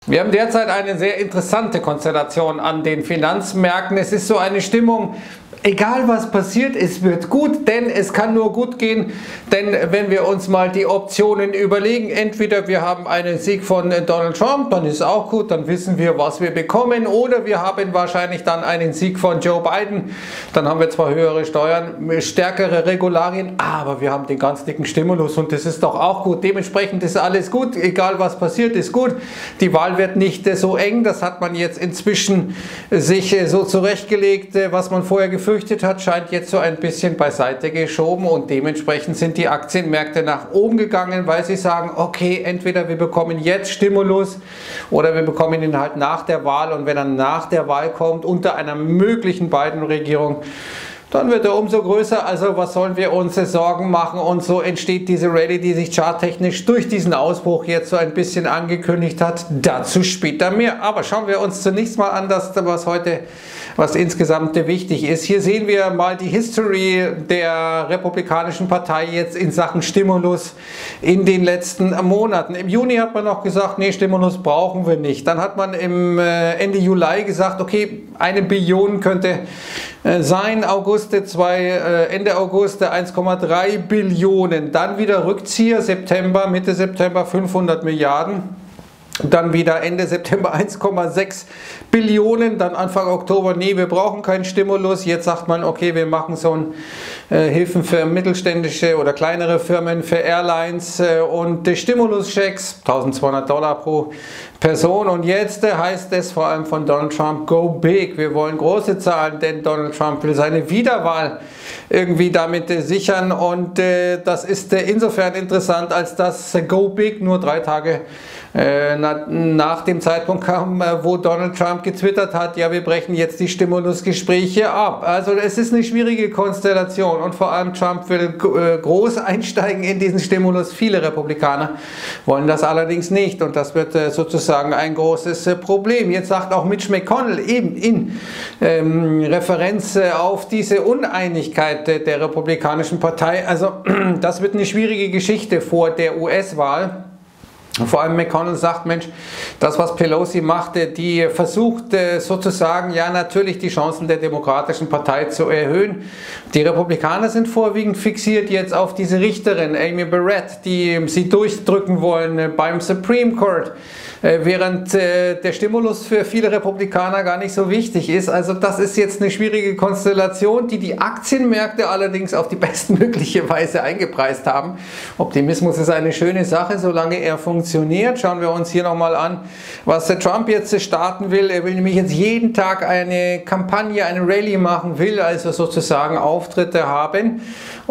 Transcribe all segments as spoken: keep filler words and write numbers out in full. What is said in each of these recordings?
Wir haben derzeit eine sehr interessante Konstellation an den Finanzmärkten. Es ist so eine Stimmung, egal was passiert, es wird gut, denn es kann nur gut gehen, denn wenn wir uns mal die Optionen überlegen, entweder wir haben einen Sieg von Donald Trump, dann ist auch gut, dann wissen wir, was wir bekommen, oder wir haben wahrscheinlich dann einen Sieg von Joe Biden, dann haben wir zwar höhere Steuern, stärkere Regularien, aber wir haben den ganz dicken Stimulus und das ist doch auch gut. Dementsprechend ist alles gut, egal was passiert, ist gut. Die Wahl wird nicht so eng, das hat man jetzt inzwischen sich so zurechtgelegt, was man vorher gefürchtet hat, scheint jetzt so ein bisschen beiseite geschoben und dementsprechend sind die Aktienmärkte nach oben gegangen, weil sie sagen, okay, entweder wir bekommen jetzt Stimulus oder wir bekommen ihn halt nach der Wahl, und wenn er nach der Wahl kommt, unter einer möglichen Biden-Regierung, dann wird er umso größer. Also was sollen wir uns Sorgen machen? Und so entsteht diese Rallye, die sich charttechnisch durch diesen Ausbruch jetzt so ein bisschen angekündigt hat. Dazu später mehr. Aber schauen wir uns zunächst mal an, das, was heute, was insgesamt wichtig ist. Hier sehen wir mal die History der Republikanischen Partei jetzt in Sachen Stimulus in den letzten Monaten. Im Juni hat man noch gesagt, nee, Stimulus brauchen wir nicht. Dann hat man im Ende Juli gesagt, okay, eine Billion könnte sein, August zwei, äh, Ende August eins Komma drei Billionen, dann wieder Rückzieher, September, Mitte September fünfhundert Milliarden, dann wieder Ende September eins Komma sechs Billionen, dann Anfang Oktober, nee, wir brauchen keinen Stimulus, jetzt sagt man, okay, wir machen so ein äh, Hilfen für mittelständische oder kleinere Firmen, für Airlines äh, und äh, Stimuluschecks, eintausendzweihundert Dollar pro Person, und jetzt äh, heißt es vor allem von Donald Trump, go big, wir wollen große Zahlen, denn Donald Trump will seine Wiederwahl irgendwie damit äh, sichern, und äh, das ist äh, insofern interessant, als das äh, go big nur drei Tage äh, na, nach dem Zeitpunkt kam, äh, wo Donald Trump getwittert hat, ja, wir brechen jetzt die Stimulusgespräche ab. Also es ist eine schwierige Konstellation, und vor allem Trump will äh, groß einsteigen in diesen Stimulus. Viele Republikaner wollen das allerdings nicht, und das wird äh, sozusagen ein großes äh, Problem. Jetzt sagt auch Mitch McConnell eben in ähm, Referenz äh, auf diese Uneinigkeit äh, der Republikanischen Partei, also das wird eine schwierige Geschichte vor der U S-Wahl. Vor allem McConnell sagt, Mensch, das, was Pelosi machte, die versucht sozusagen, ja, natürlich die Chancen der Demokratischen Partei zu erhöhen. Die Republikaner sind vorwiegend fixiert jetzt auf diese Richterin, Amy Barrett, die sie durchdrücken wollen beim Supreme Court, während der Stimulus für viele Republikaner gar nicht so wichtig ist. Also das ist jetzt eine schwierige Konstellation, die die Aktienmärkte allerdings auf die bestmögliche Weise eingepreist haben. Optimismus ist eine schöne Sache, solange er funktioniert. Schauen wir uns hier nochmal an, was Trump jetzt starten will. Er will nämlich jetzt jeden Tag eine Kampagne, eine Rallye machen, will also sozusagen Auftritte haben,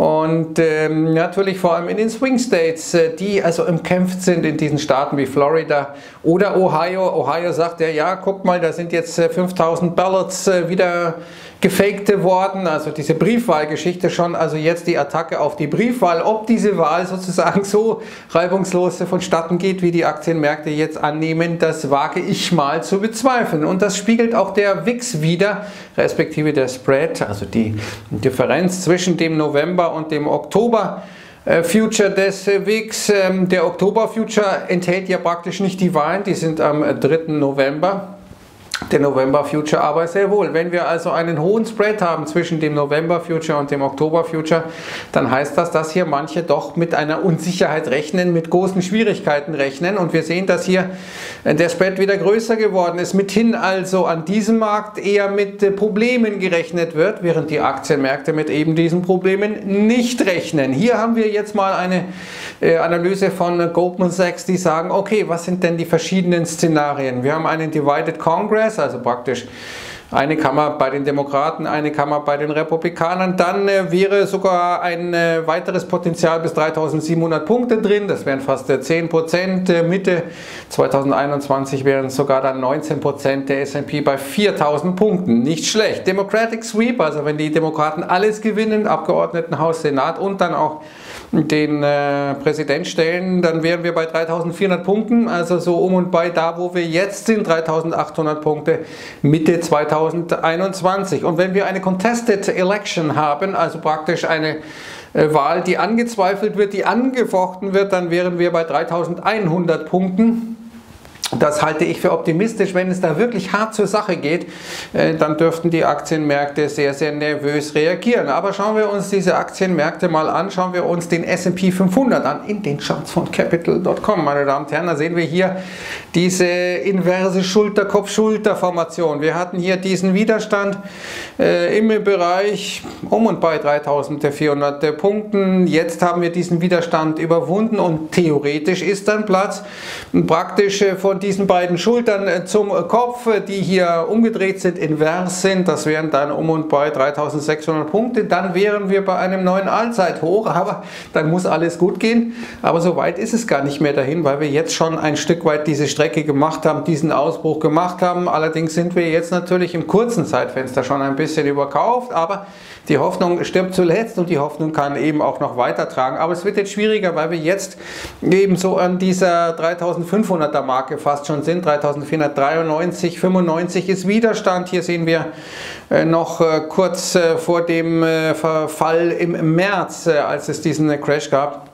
und ähm, natürlich vor allem in den Swing States, die also umkämpft sind in diesen Staaten wie Florida oder Ohio. Ohio sagt er, ja, guckt mal, da sind jetzt fünftausend Ballots wieder gefakte worden, also diese Briefwahlgeschichte schon, also jetzt die Attacke auf die Briefwahl. Ob diese Wahl sozusagen so reibungslos vonstatten geht, wie die Aktienmärkte jetzt annehmen, das wage ich mal zu bezweifeln. Und das spiegelt auch der V I X wider, respektive der Spread, also die Differenz zwischen dem November und dem Oktober Future des V I X. Der Oktober Future enthält ja praktisch nicht die Wahlen, die sind am dritten November. Der November Future aber sehr wohl. Wenn wir also einen hohen Spread haben zwischen dem November Future und dem Oktober Future, dann heißt das, dass hier manche doch mit einer Unsicherheit rechnen, mit großen Schwierigkeiten rechnen, und wir sehen, dass hier der Spread wieder größer geworden ist, mithin also an diesem Markt eher mit Problemen gerechnet wird, während die Aktienmärkte mit eben diesen Problemen nicht rechnen. Hier haben wir jetzt mal eine Analyse von Goldman Sachs, die sagen, okay, was sind denn die verschiedenen Szenarien? Wir haben einen Divided Congress, also praktisch eine Kammer bei den Demokraten, eine Kammer bei den Republikanern. Dann äh, wäre sogar ein äh, weiteres Potenzial bis dreitausendsiebenhundert Punkte drin. Das wären fast äh, zehn Prozent. Äh, Mitte zweitausendeinundzwanzig wären sogar dann neunzehn Prozent, der S und P bei viertausend Punkten. Nicht schlecht. Democratic Sweep, also wenn die Demokraten alles gewinnen, Abgeordnetenhaus, Senat und dann auch den äh, Präsident stellen, dann wären wir bei dreitausendvierhundert Punkten, also so um und bei da, wo wir jetzt sind, dreitausendachthundert Punkte, Mitte zweitausendeinundzwanzig. Und wenn wir eine Contested Election haben, also praktisch eine äh, Wahl, die angezweifelt wird, die angefochten wird, dann wären wir bei dreitausendeinhundert Punkten. Das halte ich für optimistisch. Wenn es da wirklich hart zur Sache geht, äh, dann dürften die Aktienmärkte sehr, sehr nervös reagieren. Aber schauen wir uns diese Aktienmärkte mal an, schauen wir uns den S und P fünfhundert an, in den Charts von Capital Punkt com, meine Damen und Herren. Da sehen wir hier diese inverse Schulter-Kopf-Schulter-Formation. Wir hatten hier diesen Widerstand äh, im Bereich um und bei dreitausendvierhundert Punkten. Jetzt haben wir diesen Widerstand überwunden und theoretisch ist dann Platz praktisch äh, von diesen beiden Schultern zum Kopf, die hier umgedreht sind, invers sind. Das wären dann um und bei dreitausendsechshundert Punkte. Dann wären wir bei einem neuen Allzeithoch, aber dann muss alles gut gehen. Aber so weit ist es gar nicht mehr dahin, weil wir jetzt schon ein Stück weit diese Strecke gemacht haben, diesen Ausbruch gemacht haben. Allerdings sind wir jetzt natürlich im kurzen Zeitfenster schon ein bisschen überkauft, aber die Hoffnung stirbt zuletzt und die Hoffnung kann eben auch noch weitertragen. Aber es wird jetzt schwieriger, weil wir jetzt eben so an dieser dreitausendfünfhunderter Marke fast schon sind. dreitausendvierhundertdreiundneunzig, fünfundneunzig ist Widerstand. Hier sehen wir äh, noch äh, kurz äh, vor dem äh, Verfall im März, äh, als es diesen äh, Crash gab.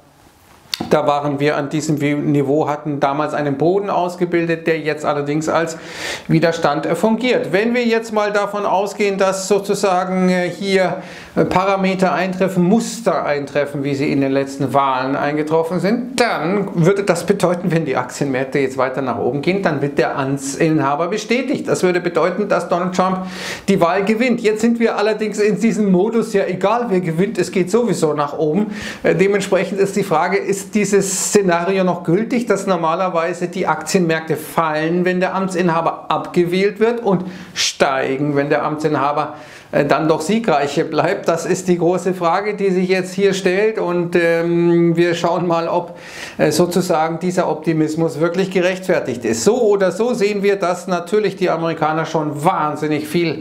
Da waren wir an diesem Niveau, hatten damals einen Boden ausgebildet, der jetzt allerdings als Widerstand fungiert. Wenn wir jetzt mal davon ausgehen, dass sozusagen hier Parameter eintreffen, Muster eintreffen, wie sie in den letzten Wahlen eingetroffen sind, dann würde das bedeuten, wenn die Aktienmärkte jetzt weiter nach oben gehen, dann wird der Amtsinhaber bestätigt. Das würde bedeuten, dass Donald Trump die Wahl gewinnt. Jetzt sind wir allerdings in diesem Modus, ja egal wer gewinnt, es geht sowieso nach oben. Dementsprechend ist die Frage, ist dieses Szenario noch gültig, dass normalerweise die Aktienmärkte fallen, wenn der Amtsinhaber abgewählt wird und steigen, wenn der Amtsinhaber dann doch siegreich bleibt? Das ist die große Frage, die sich jetzt hier stellt und ähm, wir schauen mal, ob äh, sozusagen dieser Optimismus wirklich gerechtfertigt ist. So oder so sehen wir, dass natürlich die Amerikaner schon wahnsinnig viel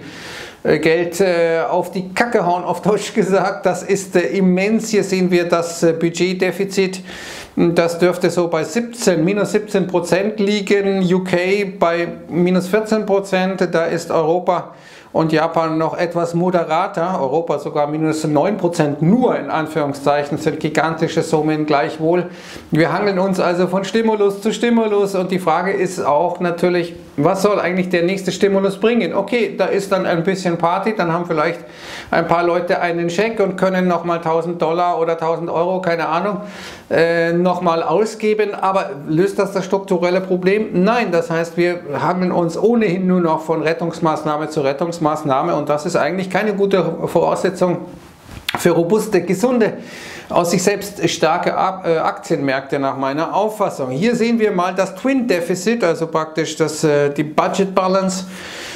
Geld äh, auf die Kacke hauen, auf Deutsch gesagt. Das ist äh, immens. Hier sehen wir das äh, Budgetdefizit. Das dürfte so bei siebzehn, minus siebzehn Prozent liegen. U K bei minus vierzehn Prozent. Da ist Europa und Japan noch etwas moderater. Europa sogar minus neun Prozent, nur in Anführungszeichen, sind gigantische Summen gleichwohl. Wir hangeln uns also von Stimulus zu Stimulus und die Frage ist auch natürlich, was soll eigentlich der nächste Stimulus bringen? Okay, da ist dann ein bisschen Party, dann haben vielleicht ein paar Leute einen Scheck und können nochmal tausend Dollar oder tausend Euro, keine Ahnung, äh, nochmal ausgeben, aber löst das das strukturelle Problem? Nein, das heißt, wir hangeln uns ohnehin nur noch von Rettungsmaßnahme zu Rettungsmaßnahme und das ist eigentlich keine gute Voraussetzung für robuste, gesunde, aus sich selbst starke Aktienmärkte nach meiner Auffassung. Hier sehen wir mal das Twin Deficit, also praktisch das, die Budget Balance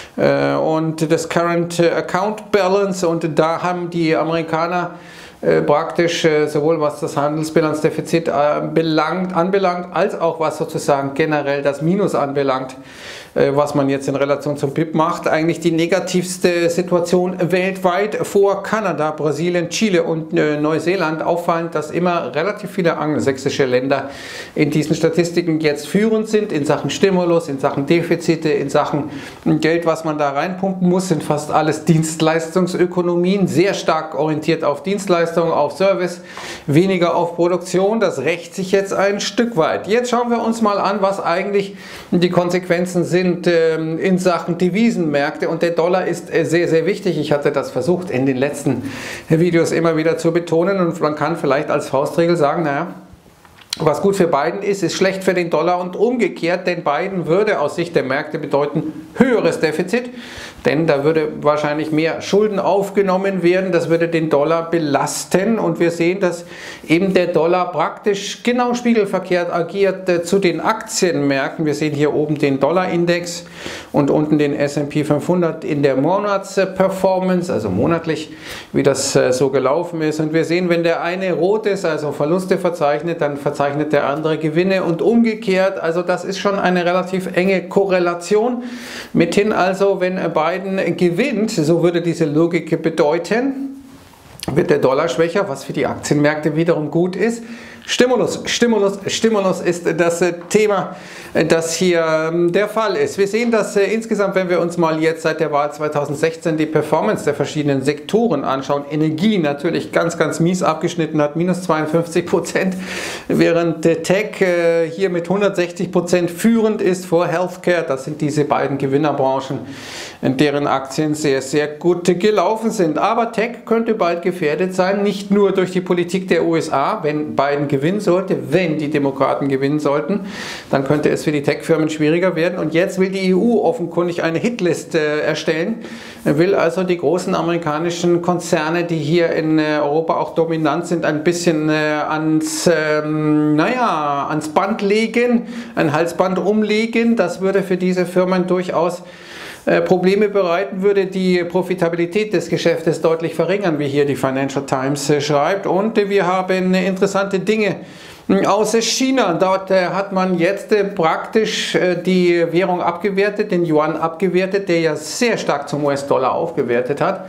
und das Current Account Balance, und da haben die Amerikaner Äh, praktisch äh, sowohl was das Handelsbilanzdefizit äh, belangt, anbelangt, als auch was sozusagen generell das Minus anbelangt, äh, was man jetzt in Relation zum B I P macht, eigentlich die negativste Situation weltweit vor Kanada, Brasilien, Chile und äh, Neuseeland. Auffallend, dass immer relativ viele angelsächsische Länder in diesen Statistiken jetzt führend sind, in Sachen Stimulus, in Sachen Defizite, in Sachen Geld, was man da reinpumpen muss, sind fast alles Dienstleistungsökonomien, sehr stark orientiert auf Dienstleistungen, auf Service, weniger auf Produktion. Das rächt sich jetzt ein Stück weit. Jetzt schauen wir uns mal an, was eigentlich die Konsequenzen sind ähm, in Sachen Devisenmärkte, und der Dollar ist äh, sehr, sehr wichtig. Ich hatte das versucht in den letzten Videos immer wieder zu betonen, und man kann vielleicht als Faustregel sagen, naja, was gut für Biden ist, ist schlecht für den Dollar und umgekehrt, denn Biden würde aus Sicht der Märkte bedeuten höheres Defizit, denn da würde wahrscheinlich mehr Schulden aufgenommen werden, das würde den Dollar belasten, und wir sehen, dass eben der Dollar praktisch genau spiegelverkehrt agiert äh, zu den Aktienmärkten. Wir sehen hier oben den Dollarindex und unten den S und P fünfhundert in der Monatsperformance, also monatlich, wie das äh, so gelaufen ist, und wir sehen, wenn der eine rot ist, also Verluste verzeichnet, dann verzeichnet der andere Gewinne und umgekehrt. Also das ist schon eine relativ enge Korrelation. Mithin also, wenn Biden gewinnt, so würde diese Logik bedeuten, wird der Dollar schwächer, was für die Aktienmärkte wiederum gut ist. Stimulus, Stimulus, Stimulus ist das Thema, das hier der Fall ist. Wir sehen, dass insgesamt, wenn wir uns mal jetzt seit der Wahl zweitausendsechzehn die Performance der verschiedenen Sektoren anschauen, Energie natürlich ganz, ganz mies abgeschnitten hat, minus zweiundfünfzig Prozent, während Tech hier mit hundertsechzig Prozent führend ist vor Healthcare. Das sind diese beiden Gewinnerbranchen, in deren Aktien sehr, sehr gut gelaufen sind. Aber Tech könnte bald gefährdet sein, nicht nur durch die Politik der U S A, wenn Biden gewinnen sollte, wenn die Demokraten gewinnen sollten, dann könnte es für die Tech-Firmen schwieriger werden. Und jetzt will die E U offenkundig eine Hitliste erstellen, will also die großen amerikanischen Konzerne, die hier in Europa auch dominant sind, ein bisschen ans, ähm, naja, ans Band legen, ein Halsband umlegen. Das würde für diese Firmen durchaus Probleme bereiten, würde die Profitabilität des Geschäftes deutlich verringern, wie hier die Financial Times schreibt. Und wir haben interessante Dinge aus China. Dort hat man jetzt praktisch die Währung abgewertet, den Yuan abgewertet, der ja sehr stark zum U S-Dollar aufgewertet hat.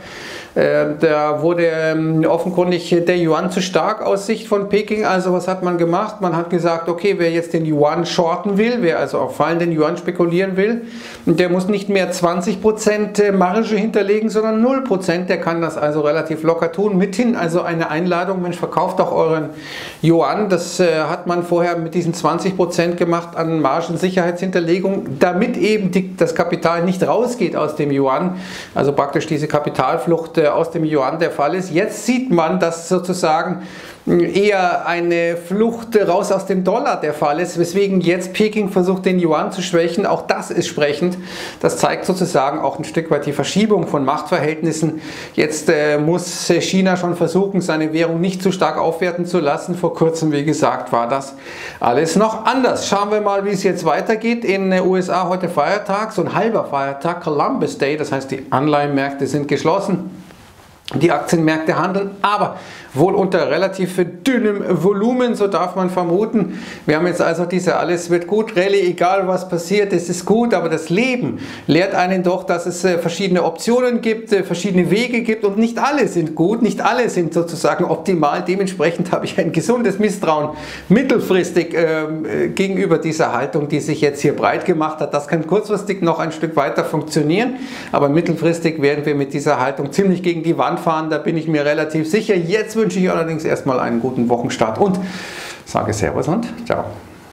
Da wurde offenkundig der Yuan zu stark aus Sicht von Peking. Also was hat man gemacht? Man hat gesagt, okay, wer jetzt den Yuan shorten will, wer also auf fallenden Yuan spekulieren will, der muss nicht mehr zwanzig Prozent Marge hinterlegen, sondern null Prozent. Der kann das also relativ locker tun. Mithin also eine Einladung, Mensch, verkauft doch euren Yuan. Das hat man vorher mit diesen zwanzig Prozent gemacht an Margensicherheitshinterlegung, damit eben die, das Kapital nicht rausgeht aus dem Yuan. Also praktisch diese Kapitalflucht aus dem Yuan der Fall ist. Jetzt sieht man, dass sozusagen eher eine Flucht raus aus dem Dollar der Fall ist, weswegen jetzt Peking versucht, den Yuan zu schwächen. Auch das ist sprechend. Das zeigt sozusagen auch ein Stück weit die Verschiebung von Machtverhältnissen. Jetzt äh, muss China schon versuchen, seine Währung nicht zu stark aufwerten zu lassen. Vor kurzem, wie gesagt, war das alles noch anders. Schauen wir mal, wie es jetzt weitergeht. In den U S A heute Feiertag, so ein halber Feiertag, Columbus Day, das heißt, die Anleihenmärkte sind geschlossen. Die Aktienmärkte handeln, aber wohl unter relativ dünnem Volumen, so darf man vermuten. Wir haben jetzt also diese alles wird gut Rallye, egal was passiert, es ist gut, aber das Leben lehrt einen doch, dass es verschiedene Optionen gibt, verschiedene Wege gibt und nicht alle sind gut, nicht alle sind sozusagen optimal. Dementsprechend habe ich ein gesundes Misstrauen mittelfristig äh, gegenüber dieser Haltung, die sich jetzt hier breit gemacht hat. Das kann kurzfristig noch ein Stück weiter funktionieren, aber mittelfristig werden wir mit dieser Haltung ziemlich gegen die Wand fahren, da bin ich mir relativ sicher. Jetzt wünsche ich allerdings erstmal einen guten Wochenstart und sage Servus und ciao.